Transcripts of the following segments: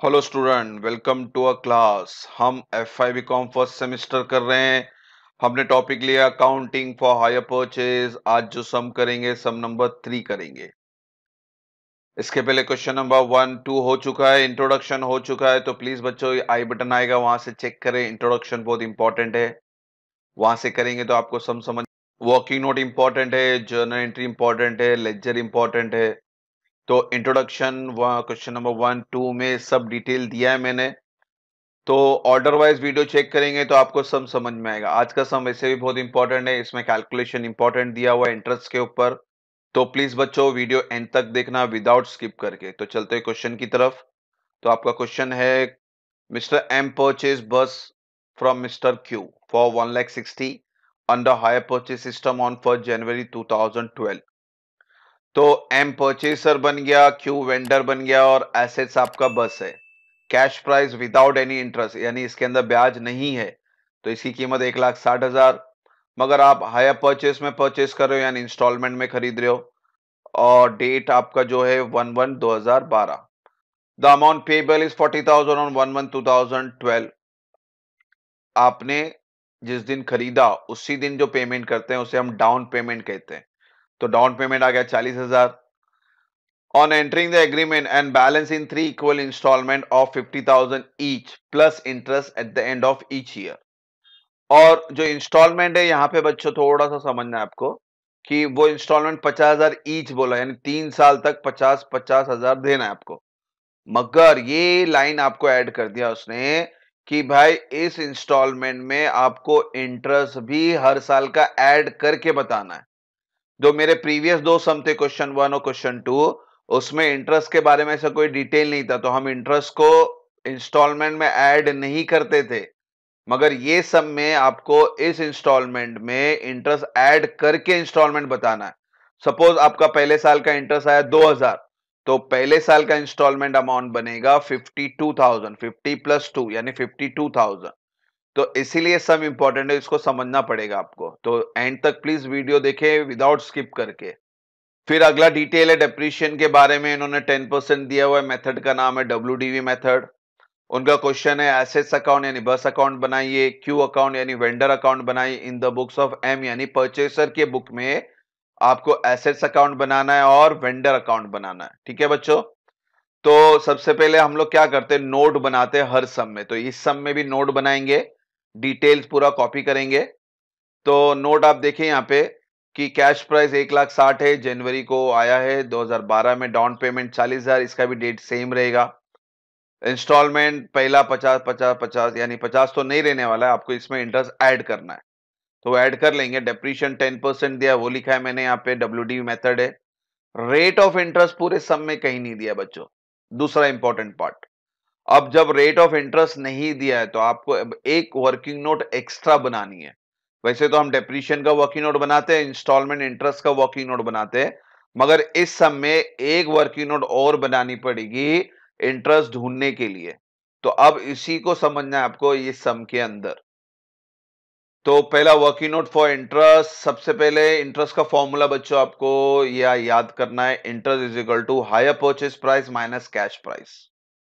Hello student, welcome to a class. हम FI BCom first semester कर रहे हैं। हमने टॉपिक लिया अकाउंटिंग फॉर हायर परचेज। आज जो सम करेंगे सम नंबर 3 करेंगे। इसके पहले क्वेश्चन नंबर 1 2 हो चुका है, इंट्रोडक्शन हो चुका है। तो प्लीज बच्चों आई बटन आएगा, वहां से चेक करें। इंट्रोडक्शन बहुत इंपॉर्टेंट है, वहां से करेंगे तो आपको सम समझ। वर्किंग नोट इंपॉर्टेंट है, जर्नल एंट्री इंपॉर्टेंट है, लेजर इंपॉर्टेंट है। तो इंट्रोडक्शन क्वेश्चन नंबर 1 2 में सब डिटेल दिया है मैंने। तो ऑर्डर वाइज वीडियो चेक करेंगे तो आपको सब समझ में आएगा। आज का सम वैसे भी बहुत इंपॉर्टेंट है, इसमें कैलकुलेशन इंपॉर्टेंट दिया हुआ है इंटरेस्ट के ऊपर। तो प्लीज बच्चों वीडियो एंड तक देखना विदाउट स्किप करके। तो चलते हैं क्वेश्चन की तरफ। तो आपका क्वेश्चन है, mister M purchase bus from mister Q for 1,60,000 under hire purchase system on 1 January 2012। तो एम परचेसर बन गया, क्यू वेंडर बन गया और एसेट्स आपका बस है। Cash price without any interest, यानी इसके अंदर ब्याज नहीं है, तो इसकी कीमत 1,60,000। मगर आप हायर परचेस में परचेस कर रहे हो, यानी इंस्टॉलमेंट में खरीद रहे हो। और डेट आपका जो है 1/1/2012। The amount payable is 40,000 on 1/1/2012। आपने जिस दिन खरीदा उसी दिन जो पेमेंट करते हैं उसे हम डाउन पेमेंट कहते हैं। तो डाउन पेमेंट आ गया 40,000। On entering the agreement and balance in 3 equal installment of 50,000 each plus interest at the end of each year। और जो इंस्टॉलमेंट है यहाँ पे बच्चों थोड़ा सा समझना है आपको कि वो इंस्टॉलमेंट 50,000 ईच बोला, यानी 3 साल तक 50,000 देना है आपको। मगर ये लाइन आपको ऐड कर दिया उसने कि भाई इस इंस्टॉलमेंट में आपको इंटरेस्ट भी हर साल का ऐड करके बताना है। जो मेरे प्रीवियस दो सम थे, क्वेश्चन 1 और क्वेश्चन 2, उसमें इंटरेस्ट के बारे में ऐसा कोई डिटेल नहीं था, तो हम इंटरेस्ट को इंस्टॉलमेंट में ऐड नहीं करते थे। मगर ये सम में आपको इस इंस्टॉलमेंट में इंटरेस्ट ऐड करके इंस्टॉलमेंट बताना है। सपोज आपका पहले साल का इंटरेस्ट आया 2,000, तो पहले साल का इंस्टॉलमेंट अमाउंट बनेगा 52,000, 50 + 2 यानी 52,000। तो इसीलिए सम इंपॉर्टेंट है, इसको समझना पड़ेगा आपको। तो एंड तक प्लीज वीडियो देखें विदाउट स्किप करके। फिर अगला डिटेल है डेप्रीशिएशन के बारे में। इन्होंने 10% दिया हुआ है, मेथड का नाम है WDV मेथड। उनका क्वेश्चन है एसेट्स अकाउंट यानी बस अकाउंट बनाइए, क्यू अकाउंट यानी वेंडर अकाउंट बनाइए in the books of M यानी परचेसर के बुक में आपको एसेट्स अकाउंट बनाना है और वेंडर अकाउंट बनाना है। ठीक है बच्चों। तो सबसे पहले हम लोग क्या करते हैं, नोट बनाते हैं हर सम में। तो इस सम में भी नोट बनाएंगे, डिटेल्स पूरा कॉपी करेंगे। तो नोट आप देखें यहाँ पे कि कैश प्राइस 1,60,000 है, जनवरी को आया है 2012 में। डाउन पेमेंट 40,000, इसका भी डेट सेम रहेगा। इंस्टॉलमेंट पहला 50 50 50, यानी 50 तो नहीं रहने वाला है, आपको इसमें इंटरेस्ट ऐड करना है, तो ऐड कर लेंगे। डेप्रीशिएशन 10% दिया, वो लिखा है मैंने यहाँ पे, WD मेथड है। रेट ऑफ इंटरेस्ट पूरे सम में कहीं नहीं दिया बच्चों, दूसरा इंपॉर्टेंट पार्ट। अब जब रेट ऑफ इंटरेस्ट नहीं दिया है तो आपको अब एक वर्किंग नोट एक्स्ट्रा बनानी है। वैसे तो हम डेप्रीशिएशन का वर्किंग नोट बनाते हैं, इंस्टॉलमेंट इंटरेस्ट का वर्किंग नोट बनाते हैं, मगर इस सम में एक वर्किंग नोट और बनानी पड़ेगी इंटरेस्ट ढूंढने के लिए। तो अब इसी को समझना है आपको इस सम के अंदर। तो पहला वर्किंग नोट फॉर इंटरेस्ट, सबसे पहले इंटरेस्ट का फॉर्मूला बच्चों आपको यह याद करना है। Interest is equal to hire purchase price minus cash price.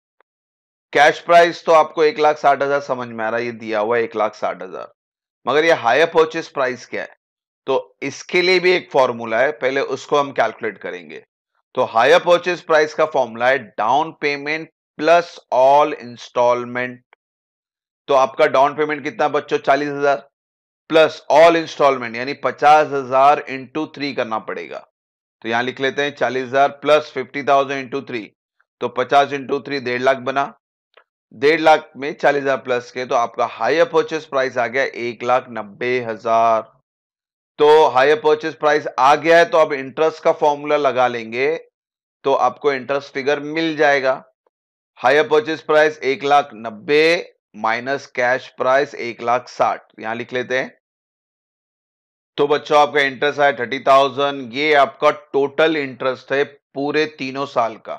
Cash price तो आपको 1,60,000 समझ में आ रहा है, ये दिया हुआ है 1,60,000। मगर ये हायर परचेज प्राइस क्या है, तो इसके लिए भी एक फॉर्मूला है, पहले उसको हम कैलकुलेट करेंगे। तो हायर परचेज प्राइस का फॉर्मूला है down payment plus all instalment. तो आपका डाउन पेमेंट कितना बच्चों, 40,000 प्लस ऑल इंस्टॉलमेंट यानी 50,000 इंटू 3 करना पड़ेगा। तो यहां लिख लेते हैं 40,000 प्लस 50,000 इंटू 3, तो 50 इंटू 3 1,50,000 बना। 1,50,000 में 40,000 प्लस के, तो आपका हायर परचेस प्राइस आ गया 1,90,000। तो हायर परचेस प्राइस आ गया है, तो अब इंटरेस्ट का फॉर्मूला लगा लेंगे तो आपको इंटरेस्ट फिगर मिल जाएगा। Hire purchase price 1,90,000 minus cash price 1,60,000, यहां लिख लेते हैं। तो बच्चों आपका इंटरेस्ट है 30,000, ये आपका टोटल इंटरेस्ट है पूरे तीनों साल का।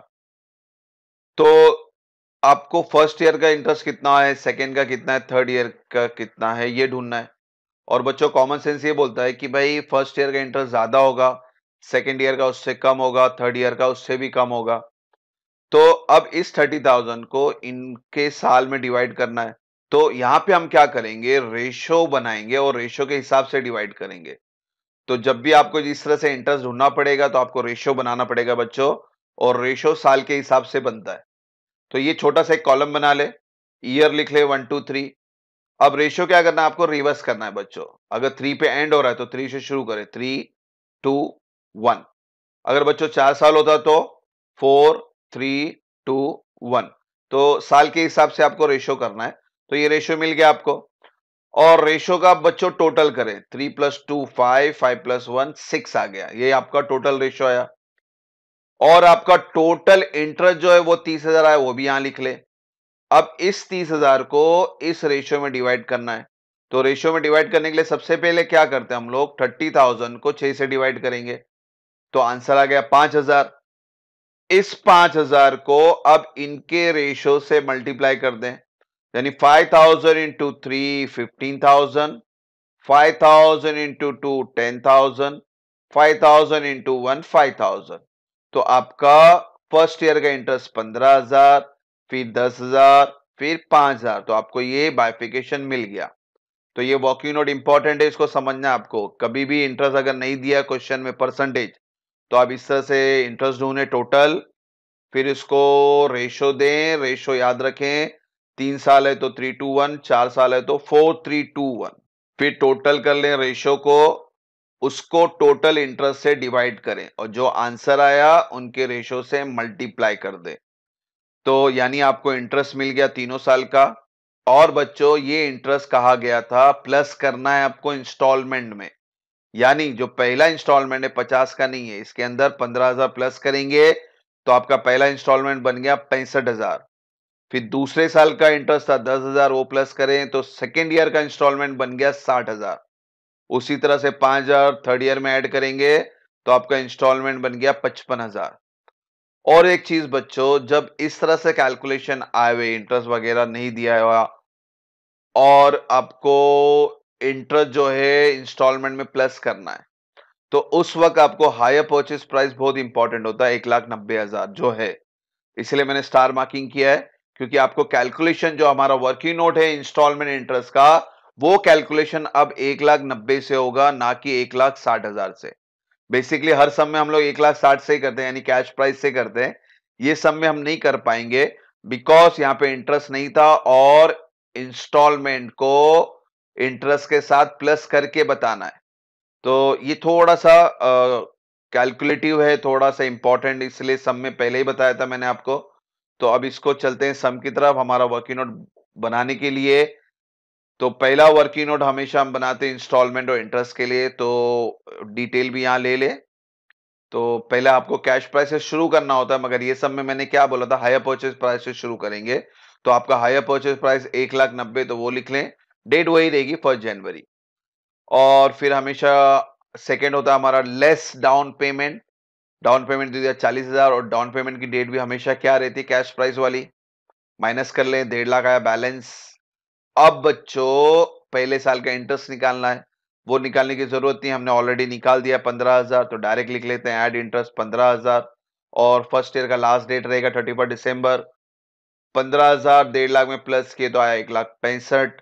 तो आपको फर्स्ट ईयर का इंटरेस्ट कितना है, सेकंड का कितना है, थर्ड ईयर का कितना है, ये ढूंढना है। और बच्चों कॉमन सेंस ये बोलता है कि भाई फर्स्ट ईयर का इंटरेस्ट ज्यादा होगा, सेकंड ईयर का उससे कम होगा, थर्ड ईयर का उससे भी कम होगा। तो अब इस 30,000 को इनके साल में डिवाइड करना है। तो यहां पे हम क्या करेंगे, रेशो बनाएंगे और रेशो के हिसाब से डिवाइड करेंगे। तो जब भी आपको इस तरह से इंटरेस्ट ढूंढना पड़ेगा तो आपको रेशो बनाना पड़ेगा बच्चों, और रेशो साल के हिसाब से बनता है। तो ये छोटा सा एक कॉलम बना ले, ईयर लिख ले 1 2 3। अब रेशो क्या करना है, आपको रिवर्स करना है बच्चों। अगर 3 पे एंड हो रहा है तो 3 से शुरू करें, 3 2 1। अगर बच्चों 4 साल होता तो 4 3 2 1। तो साल के हिसाब से आपको रेशो करना है। तो ये रेशो मिल गया आपको, और रेशो का आप बच्चों टोटल करें, 3 + 2 5, 5 + 1 6 आ गया। ये आपका टोटल रेशो आया। और आपका टोटल इंटरेस्ट जो है वो 30,000 आया, वो भी यहां लिख ले। अब इस 30,000 को इस रेशियो में डिवाइड करना है। तो रेशियो में डिवाइड करने के लिए सबसे पहले क्या करते हैं हम लोग, 30,000 को 6 से डिवाइड करेंगे। तो आंसर आ गया 5,000। इस 5,000 को अब इनके रेशियो से मल्टीप्लाई कर दें, यानी 5,000 इंटू 3 15,000, 5,000 इंटू 2 10,000, 5,000 इंटू 1 5,000। तो आपका फर्स्ट ईयर का इंटरेस्ट 15,000, फिर 10,000, फिर 5,000। तो आपको ये बाइफिकेशन मिल गया। तो ये वर्किंग नोट इंपॉर्टेंट है, इसको समझना है आपको। कभी भी इंटरेस्ट अगर नहीं दिया क्वेश्चन में परसेंटेज, तो आप इस तरह से इंटरेस्ट ढूंढे टोटल, फिर इसको रेशो दें, रेशो याद रखें। 3 साल है तो 3 to 1, 4 साल है तो 4 3 2 1। फिर टोटल कर लें रेशो को, उसको टोटल इंटरेस्ट से डिवाइड करें और जो आंसर आया उनके रेशो से मल्टीप्लाई कर दें। तो यानी आपको इंटरेस्ट मिल गया तीनों साल का। और बच्चों ये इंटरेस्ट कहा गया था प्लस करना है आपको इंस्टॉलमेंट में, यानी जो पहला इंस्टॉलमेंट है 50 का नहीं है, इसके अंदर 15,000 प्लस करेंगे तो आपका पहला इंस्टॉलमेंट बन गया 65,000। फिर दूसरे साल का इंटरेस्ट था 10,000, वो प्लस करें तो सेकेंड ईयर का इंस्टॉलमेंट बन गया 60,000। उसी तरह से 5,000 थर्ड ईयर में ऐड करेंगे तो आपका इंस्टॉलमेंट बन गया 55,000। और एक चीज बच्चों, जब इस तरह से कैलकुलेशन आए हुए, इंटरेस्ट वगैरह नहीं दिया हुआ और आपको इंटरेस्ट जो है इंस्टॉलमेंट में प्लस करना है, तो उस वक्त आपको हायर परचेस प्राइस बहुत इंपॉर्टेंट होता है, 1,90,000 जो है। इसलिए मैंने स्टार मार्किंग किया है, क्योंकि आपको कैलकुलेशन जो हमारा वर्किंग नोट है इंस्टॉलमेंट इंटरेस्ट का, वो कैलकुलेशन अब 1,90,000 से होगा, ना कि 1,60,000 से। बेसिकली हर सम में हम लोग 1,60,000 से ही करते हैं, यानी कैश प्राइस से करते हैं। ये सम में हम नहीं कर पाएंगे, बिकॉज यहां पे इंटरेस्ट नहीं था और इंस्टॉलमेंट को इंटरेस्ट के साथ प्लस करके बताना है। तो ये थोड़ा सा कैलकुलेटिव है, थोड़ा सा इंपॉर्टेंट, इसलिए सम में पहले ही बताया था मैंने आपको। तो अब इसको चलते हैं सम की तरफ, हमारा वर्किंग नोट बनाने के लिए। तो पहला वर्किंग नोट हमेशा हम बनाते हैं इंस्टॉलमेंट और इंटरेस्ट के लिए, तो डिटेल भी यहां ले ले। तो पहले आपको कैश प्राइस से शुरू करना होता है, मगर ये सब में मैंने क्या बोला था, हायर परचेज प्राइस से शुरू करेंगे। तो आपका हायर परचेज प्राइस 1,90,000, तो वो लिख लें। डेट वही रहेगी 1 जनवरी। और फिर हमेशा सेकेंड होता है हमारा less down payment. Down payment दे दिया 40,000, और डाउन पेमेंट की डेट भी हमेशा क्या रहती है, कैश प्राइस वाली। माइनस कर लें, 1,50,000 आया बैलेंस। अब बच्चों पहले साल का इंटरेस्ट निकालना है, वो निकालने की जरूरत नहीं, हमने ऑलरेडी निकाल दिया 15,000। तो डायरेक्ट लिख लेते हैं ऐड इंटरेस्ट 15,000, और फर्स्ट ईयर का लास्ट डेट रहेगा 31 दिसंबर। 15,000 1,50,000 में प्लस किए तो आया 1,65,000।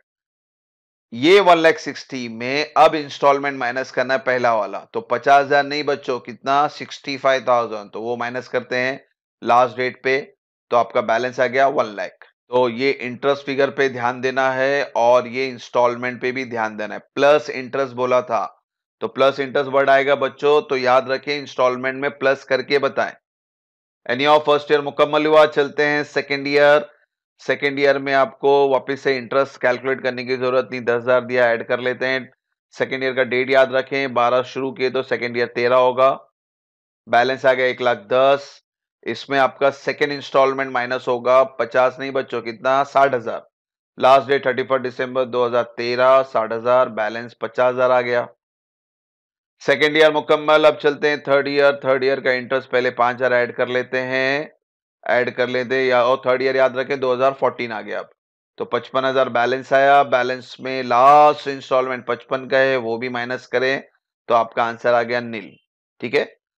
ये 1,60,000 में अब इंस्टॉलमेंट माइनस करना है पहला वाला। तो 50,000 नहीं बच्चों, कितना, 65,000। तो वो माइनस करते हैं लास्ट डेट पे, तो आपका बैलेंस आ गया 1,00,000। तो ये इंटरेस्ट फिगर पे ध्यान देना है और ये इंस्टॉलमेंट पे भी ध्यान देना है। प्लस इंटरेस्ट बोला था, तो प्लस इंटरेस्ट वर्ड आएगा बच्चों, तो याद रखें इंस्टॉलमेंट में प्लस करके बताएं। एनी ऑफ फर्स्ट ईयर मुकम्मल हुआ, चलते हैं सेकेंड ईयर। सेकेंड ईयर में आपको वापस से इंटरेस्ट कैलकुलेट करने की जरूरत नहीं, 10,000 दिया, ऐड कर लेते हैं। सेकेंड ईयर का डेट याद रखें, 12 शुरू किए तो सेकेंड ईयर 13 होगा। बैलेंस आ गया 1,10,000। इसमें आपका सेकेंड इंस्टॉलमेंट माइनस होगा 50 नहीं बच्चों, कितना, 60,000। लास्ट डेट 31 दिसंबर 2013, 60,000, बैलेंस 50,000 आ गया। सेकेंड ईयर मुकम्मल। अब चलते हैं थर्ड ईयर। थर्ड ईयर का इंटरेस्ट पहले 5,000 ऐड कर लेते हैं, ऐड कर लेते हैं, या और थर्ड ईयर याद रखें 2014 आ गया। अब तो 55,000 बैलेंस आया। बैलेंस में लास्ट इंस्टॉलमेंट 55 का है, वो भी माइनस करें तो आपका आंसर आ गया नील। ठीक है,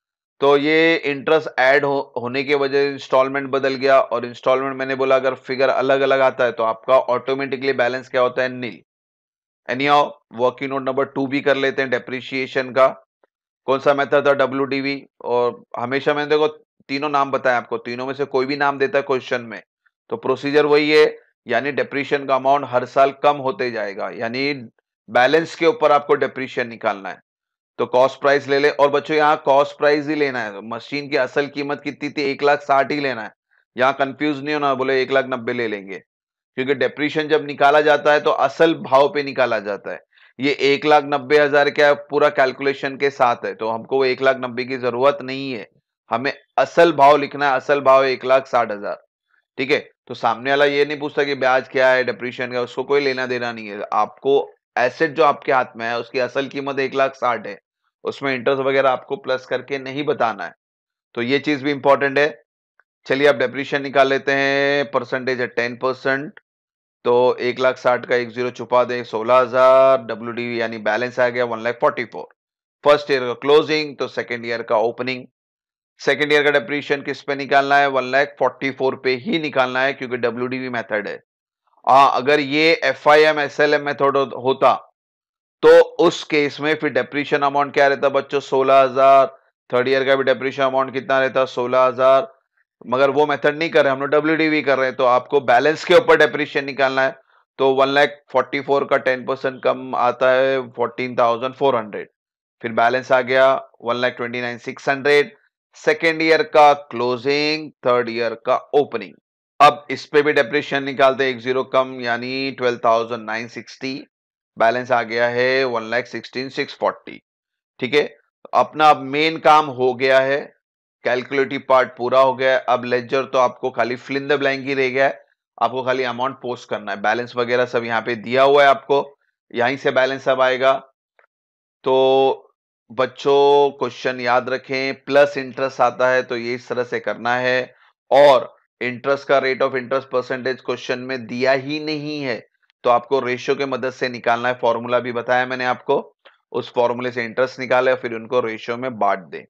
तो ये इंटरेस्ट ऐड होने के वजह से इंस्टॉलमेंट बदल गया, और इंस्टॉलमेंट मैंने बोला अगर फिगर अलग अलग आता है तो आपका ऑटोमेटिकली बैलेंस क्या होता है, nil. Anyhow working note number 2 भी कर लेते हैं, डेप्रिसिएशन का। कौन सा मेथड था, WDV। और हमेशा मैंने देखो तीनों नाम बताया आपको, तीनों में से कोई भी नाम देता है क्वेश्चन में तो प्रोसीजर वही है, यानी डेप्रिशिएशन का अमाउंट हर साल कम होते जाएगा, यानी बैलेंस के ऊपर आपको डेप्रिशिएशन निकालना है। तो कॉस्ट प्राइस ले ले, और बच्चों यहाँ कॉस्ट प्राइस ही लेना है, मशीन की असल कीमत कितनी थी 1,60,000 ही लेना है। यहाँ कंफ्यूज नहीं होना, बोले 1,90,000 ले लेंगे, क्योंकि डेप्रिशिएशन जब निकाला जाता है तो असल भाव पे निकाला जाता है। ये 1,90,000 क्या पूरा कैलकुलेशन के साथ है, तो हमको वो 1,90,000 की जरूरत नहीं है, हमें असल भाव लिखना है, असल भाव 1,60,000। ठीक है, तो सामने वाला ये नहीं पूछता कि ब्याज क्या है, डेप्रिशिएशन का, उसको कोई लेना देना नहीं है। आपको एसेट जो आपके हाथ में है उसकी असल कीमत 1,60,000 है, उसमें इंटरेस्ट वगैरह आपको प्लस करके नहीं बताना है, तो ये चीज भी इंपॉर्टेंट है। चलिए आप डेप्रिशिएशन निकाल लेते हैं, परसेंटेज है 10%। तो 1,60,000 का 10 छुपा दें, 16,000। WDV यानी बैलेंस आ गया 1,44,000। फर्स्ट ईयर का क्लोजिंग, तो सेकेंड ईयर का ओपनिंग। सेकेंड ईयर का डेप्रिशिएशन किस पे निकालना है, 1,44,000 पे ही निकालना है, क्योंकि WDV मेथड है। अगर ये FIM SLM मेथड होता तो उस केस में फिर डेप्रिशिएशन अमाउंट क्या रहता बच्चों, 16,000। थर्ड ईयर का भी डेप्रिशिएशन अमाउंट कितना रहता, 16,000। मगर वो मेथड नहीं कर रहे, हम लोग WDV कर रहे हैं, तो आपको बैलेंस के ऊपर डेप्रिशिएशन निकालना है। तो 1,44,000 का 10% कम आता है 14,400। फिर बैलेंस आ गया 1,29,600। सेकेंड ईयर का क्लोजिंग, थर्ड ईयर का ओपनिंग। अब इस पे भी डेप्रिशिएशन निकालते हैं, 10 कम यानी 12,960। बैलेंस आ गया है 1,16,640। ठीक है, अपना अब मेन काम हो गया है, कैलकुलेटिव पार्ट पूरा हो गया है। अब लेजर तो आपको खाली फिल इन द ब्लैंक ही रह गया है, आपको खाली अमाउंट पोस्ट करना है, बैलेंस वगैरह सब यहाँ पे दिया हुआ है आपको, यहीं से बैलेंस सब आएगा। तो बच्चों क्वेश्चन याद रखें, प्लस इंटरेस्ट आता है तो ये इस तरह से करना है, और इंटरेस्ट का rate of interest percentage question में दिया ही नहीं है, तो आपको रेशियो के मदद से निकालना है। फॉर्मूला भी बताया मैंने आपको, उस फॉर्मूले से इंटरेस्ट निकाले, फिर उनको रेशियो में बांट दें,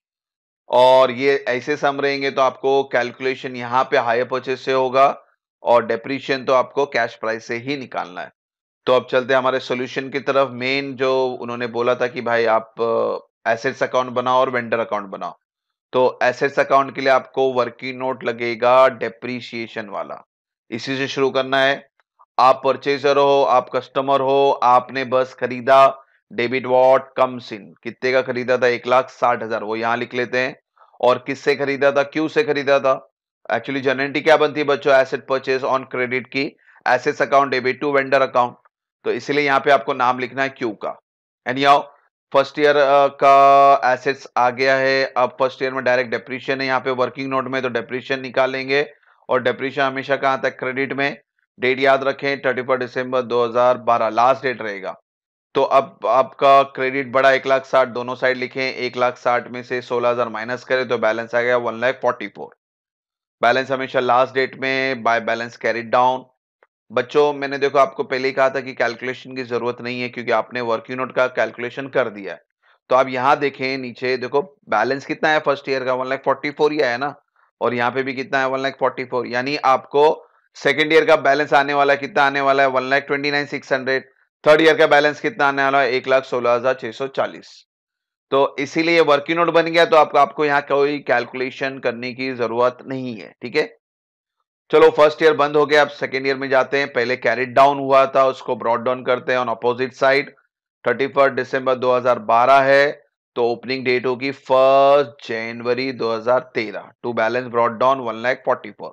और ये ऐसे सम रहेंगे तो आपको कैलकुलेशन यहाँ पे हायर परचेज से होगा, और डेप्रिशिएशन तो आपको कैश प्राइस से ही निकालना है। तो अब चलते हैं हमारे सॉल्यूशन की तरफ। मेन जो उन्होंने बोला था कि भाई आप एसेट्स अकाउंट बनाओ और वेंडर अकाउंट बनाओ, तो एसेट्स अकाउंट के लिए आपको वर्किंग नोट लगेगा डेप्रीशिएशन वाला, इसी से शुरू करना है। आप परचेजर हो, आप कस्टमर हो, आपने बस खरीदा, डेबिट वॉट कम्स इन, कितने का खरीदा था, 1,60,000, वो यहां लिख लेते हैं। और किससे खरीदा था, क्यों से खरीदा था। एक्चुअली जनरेटी क्या बनती है बच्चों, एसेट परचेज ऑन क्रेडिट की, assets account debit to vendor account, तो इसलिए यहां पे आपको नाम लिखना है क्यू का। एंड याओ फर्स्ट ईयर का एसेट्स आ गया है, अब फर्स्ट ईयर में डायरेक्ट डेप्रिशिएशन है, यहाँ पे वर्किंग नोट में तो डेप्रिशिएशन निकालेंगे, और डेप्रिशिएशन हमेशा कहां तक, क्रेडिट में। डेट याद रखें 31 दिसंबर 2012 लास्ट डेट रहेगा। तो अब आपका क्रेडिट बढ़ा 1,60,000, दोनों साइड लिखें, 1,60,000 में से 16,000 माइनस करें तो बैलेंस आ गया 1,44,000। बैलेंस हमेशा लास्ट डेट में बाय बैलेंस कैरिड डाउन। बच्चों मैंने देखो आपको पहले ही कहा था कि कैलकुलेशन की जरूरत नहीं है, क्योंकि आपने वर्किंग नोट का कैलकुलेशन कर दिया है। तो आप यहां देखें नीचे देखो बैलेंस कितना है फर्स्ट ईयर का, 1,44,000 ही आया ना, और यहाँ पे भी कितना है 1,44,000, यानी आपको सेकेंड ईयर का बैलेंस आने वाला है, कितना आने वाला है 1,29,600। थर्ड ईयर का बैलेंस कितना आने वाला है 1,16,640। तो इसीलिए वर्किंग नोट बन गया, तो आपको यहाँ कोई कैलकुलेशन करने की जरूरत नहीं है। ठीक है, चलो फर्स्ट ईयर बंद हो गया, अब सेकेंड ईयर में जाते हैं। पहले कैरिड डाउन हुआ था उसको ब्रॉट डाउन करते हैं ऑन अपोजिट साइड। 31 दिसंबर 2012 है, तो ओपनिंग डेट होगी 1 जनवरी 2013। To balance brought down 1,44,000।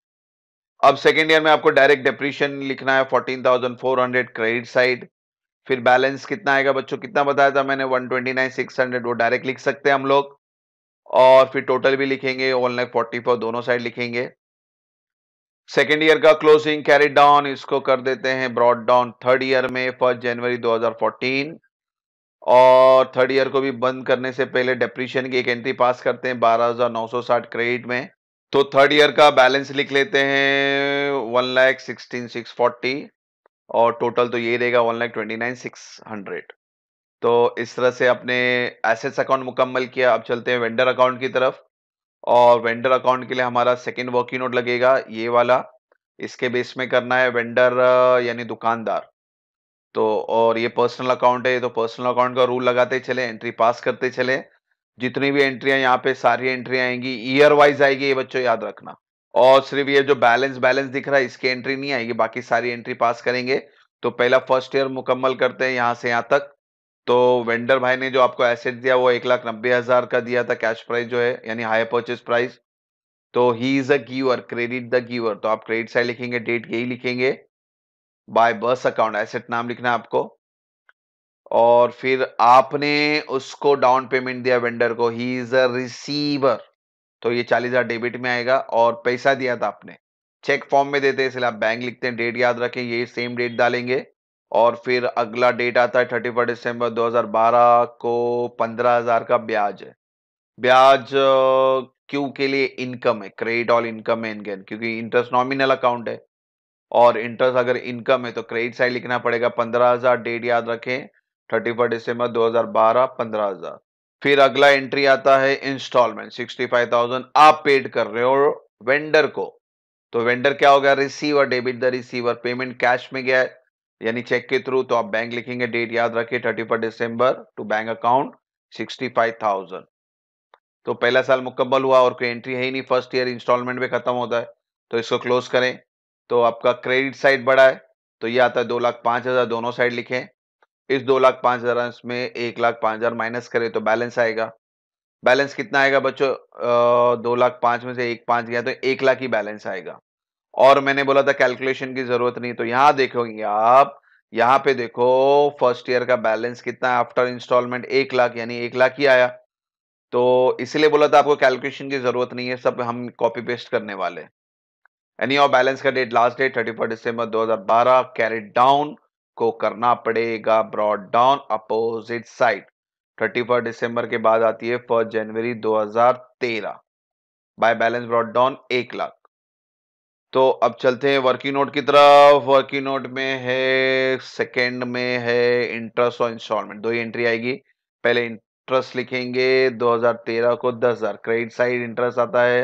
अब सेकेंड ईयर में आपको डायरेक्ट डेप्रिशिएशन लिखना है 14,400 क्रेडिट साइड। फिर बैलेंस कितना आएगा बच्चों, कितना बताया था मैंने 129,600, वो डायरेक्ट लिख सकते हैं हम लोग, और फिर टोटल भी लिखेंगे 1,44,000, दोनों साइड लिखेंगे। सेकेंड ईयर का क्लोजिंग कैरी डाउन, इसको कर देते हैं ब्रॉड डाउन थर्ड ईयर में 1 जनवरी 2014। और थर्ड ईयर को भी बंद करने से पहले डेप्रिशिएशन की एक एंट्री पास करते हैं 12,960 क्रेडिट में। तो थर्ड ईयर का बैलेंस लिख लेते हैं 1,16,640, और टोटल तो ये रहेगा 1,29,600। तो इस तरह से अपने एसेट्स अकाउंट मुकम्मल किया। अब चलते हैं वेंडर अकाउंट की तरफ। और वेंडर अकाउंट के लिए हमारा सेकंड वर्किंग नोट लगेगा, ये वाला। इसके बेस में करना है वेंडर यानी दुकानदार। तो और ये पर्सनल अकाउंट है, तो पर्सनल अकाउंट का रूल लगाते चले, एंट्री पास करते चले। जितनी भी एंट्रियां यहाँ पे सारी एंट्री आएंगी ईयर वाइज आएगी, ये बच्चों याद रखना। और सिर्फ ये जो बैलेंस बैलेंस दिख रहा है इसकी एंट्री नहीं आएगी, बाकी सारी एंट्री पास करेंगे। तो पहला फर्स्ट ईयर मुकम्मल करते हैं यहां से यहां तक। तो वेंडर भाई ने जो आपको एसेट दिया वो 1,90,000 का दिया था, कैश प्राइस जो है यानी हायर परचेज प्राइस। तो he is a giver, credit the giver, तो आप क्रेडिट साइड लिखेंगे, डेट यही लिखेंगे। बाय बस अकाउंट एसेट नाम लिखना है आपको। और फिर आपने उसको डाउन पेमेंट दिया वेंडर को, ही इज अ रिसीवर, तो ये 40,000 डेबिट में आएगा। और पैसा दिया था आपने, चेक फॉर्म में देते हैं इसलिए आप बैंक लिखते हैं, डेट याद रखें, ये सेम डेट डालेंगे। और फिर अगला डेट आता है 31 दिसंबर 2012 को, 15,000 का ब्याज है। ब्याज क्यू के लिए इनकम है, credit all income and gain, क्योंकि इंटरेस्ट नॉमिनल अकाउंट है। और इंटरेस्ट अगर इनकम है तो क्रेडिट साइड लिखना पड़ेगा 15,000, डेट याद रखें 31 दिसंबर 2012, 15,000। फिर अगला एंट्री आता है इंस्टॉलमेंट, 65,000 आप पेड कर रहे हो वेंडर को। तो वेंडर क्या हो गया, receiver, debit the receiver, payment cash में गया है यानी चेक के थ्रू, तो आप बैंक लिखेंगे, डेट याद रखिए 31 दिसंबर टू बैंक अकाउंट 65,000। तो पहला साल मुकम्मल हुआ और कोई एंट्री है ही नहीं, फर्स्ट ईयर इंस्टॉलमेंट में खत्म होता है। तो इसको क्लोज करें। तो आपका क्रेडिट साइड बढ़ा है, तो ये आता है 2,05,000, दोनों साइड लिखें। इस 2,05,000 में 1,05,000 माइनस करें तो बैलेंस आएगा। बैलेंस कितना आएगा बच्चों, 2,05,000 में से 1,5 गया तो 1,00,000 ही बैलेंस आएगा। और मैंने बोला था कैलकुलेशन की जरूरत नहीं, तो यहां देखोगे आप, यहां पे देखो फर्स्ट ईयर का बैलेंस कितना है आफ्टर इंस्टॉलमेंट, 1,00,000 यानी 1,00,000 ही आया। तो इसलिए बोला था आपको कैलकुलेशन की जरूरत नहीं है, सब हम कॉपी पेस्ट करने वाले। एनी और बैलेंस का डेट, लास्ट डेट 31 दिसंबर 2012, कैरेट डाउन को करना पड़ेगा ब्रॉड डाउन अपोजिट साइड। 31 दिसंबर के बाद आती है 1 जनवरी 2013, बाय बैलेंस ब्रॉड डाउन 1,00,000। तो अब चलते हैं वर्किंग नोट की तरफ। वर्किंग नोट में है, सेकंड में है इंटरेस्ट और इंस्टॉलमेंट, दो ही एंट्री आएगी। पहले इंटरेस्ट लिखेंगे 2013 को 10,000, क्रेडिट साइड इंटरेस्ट आता है।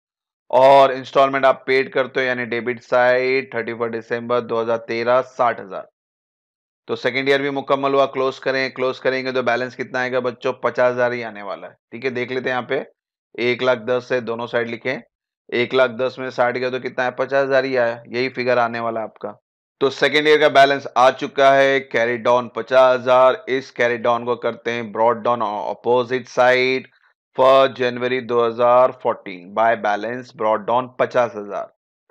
और इंस्टॉलमेंट आप पेड करते हो यानी डेबिट साइड 31 दिसंबर 2013 60,000। तो सेकेंड ईयर भी मुकम्मल हुआ, क्लोज करें। क्लोज करेंगे तो बैलेंस कितना आएगा बच्चों, 50,000 ही आने वाला है। ठीक है, देख लेते हैं यहाँ पे 1,10,000 से दोनों साइड लिखें, 1,10,000 में 60 गया तो कितना है, 50,000 ही आया, यही फिगर आने वाला है आपका। तो सेकेंड ईयर का बैलेंस आ चुका है, कैरी डाउन 50,000। इस कैरी डाउन को करते हैं ब्रॉड डाउन अपोजिट साइड 1 जनवरी 2014, बाय बैलेंस ब्रॉड डाउन 50,000।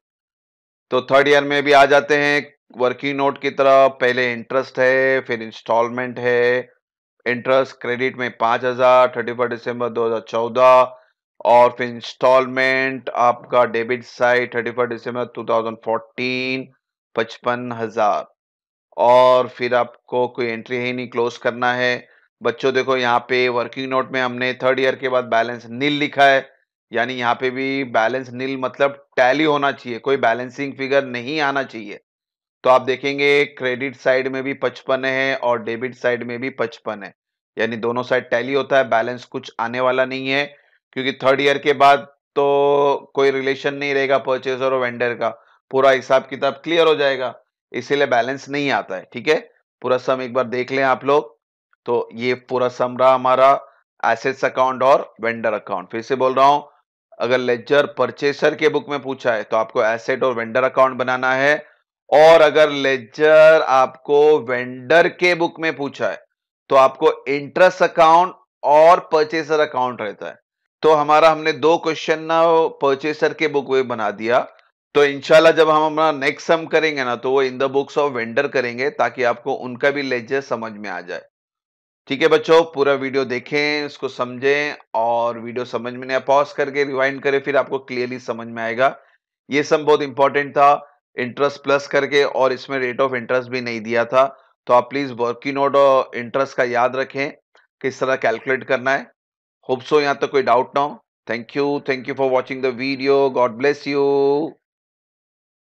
तो थर्ड ईयर में भी आ जाते हैं वर्किंग नोट की तरफ। पहले इंटरेस्ट है, फिर इंस्टॉलमेंट है। इंटरेस्ट क्रेडिट में 5,000 31 दिसंबर 2014, और फिर इंस्टॉलमेंट आपका डेबिट साइड 31 दिसंबर 2014 55,000। और फिर आपको कोई एंट्री ही नहीं, क्लोज करना है। बच्चों देखो यहाँ पे वर्किंग नोट में हमने थर्ड ईयर के बाद बैलेंस नील लिखा है, यानी यहाँ पे भी बैलेंस नील मतलब टैली होना चाहिए, कोई बैलेंसिंग फिगर नहीं आना चाहिए। तो आप देखेंगे क्रेडिट साइड में भी 55 है और डेबिट साइड में भी 55 है, यानी दोनों साइड टैली होता है, बैलेंस कुछ आने वाला नहीं है। क्योंकि थर्ड ईयर के बाद तो कोई रिलेशन नहीं रहेगा परचेजर और वेंडर का, पूरा हिसाब किताब क्लियर हो जाएगा, इसीलिए बैलेंस नहीं आता है। ठीक है, पूरा सम एक बार देख लें आप लोग। तो ये पूरा सम रहा हमारा एसेट्स अकाउंट और वेंडर अकाउंट। फिर से बोल रहा हूं, अगर लेजर परचेसर के बुक में पूछा है तो आपको एसेट और वेंडर अकाउंट बनाना है, और अगर लेजर आपको वेंडर के बुक में पूछा है तो आपको इंटरेस्ट अकाउंट और परचेसर अकाउंट रहता है। तो हमारा हमने दो क्वेश्चन ना परचेसर के बुक में बना दिया। तो इंशाल्लाह जब हम अपना नेक्स्ट सम करेंगे ना तो वो in the books of vendor करेंगे, ताकि आपको उनका भी लेजर समझ में आ जाए। ठीक है बच्चों, पूरा वीडियो देखें, उसको समझें, और वीडियो समझ में नहीं आया पॉज करके रिवाइंड करें, फिर आपको क्लियरली समझ में आएगा। ये सम बहुत इंपॉर्टेंट था, इंटरेस्ट प्लस करके, और इसमें रेट ऑफ इंटरेस्ट भी नहीं दिया था। तो आप प्लीज वर्किंग नोट और इंटरेस्ट का याद रखें, किस तरह कैलकुलेट करना है। होप सो यहां तक कोई डाउट ना हो। Thank you for watching the video, God bless you.